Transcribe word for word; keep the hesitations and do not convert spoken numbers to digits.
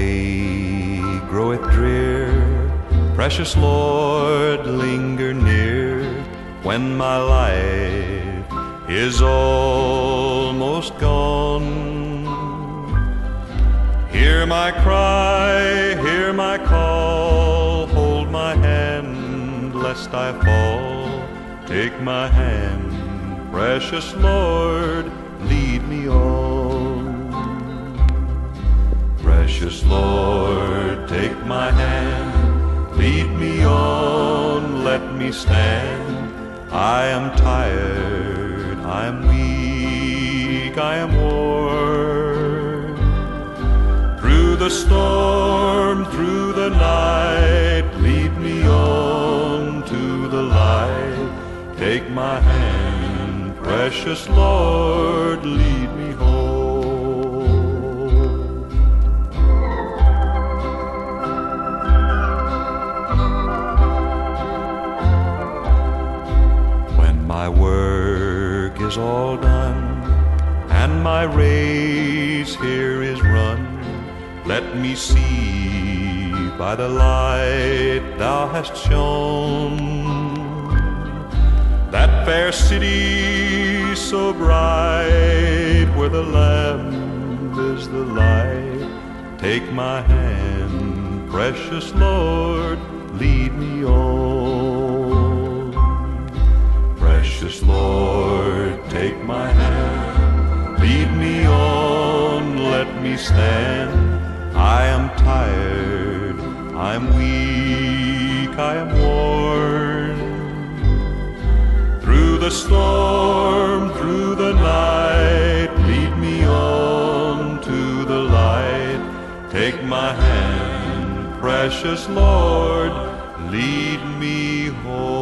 day groweth drear, precious Lord, linger near. When my life is almost gone, hear my cry, hear my call, hold my hand lest I fall. Take my hand, precious Lord, lead me on. Precious Lord, take my hand, lead me on, let me stand. I am tired, I am weak, I am worn. Through the storm, through the night, lead me on to the light. Take my hand, precious Lord, lead me home. When my work is all done and my race here is run, let me see by the light thou hast shone that fair city so bright, where the Lamb is the light. Take my hand, precious Lord, lead me on. Precious Lord, take my hand, lead me on, let me stand. I am tired, I am weak, I am worn. Through the storm, through the night, lead me on to the light. Take my hand, precious Lord, lead me home.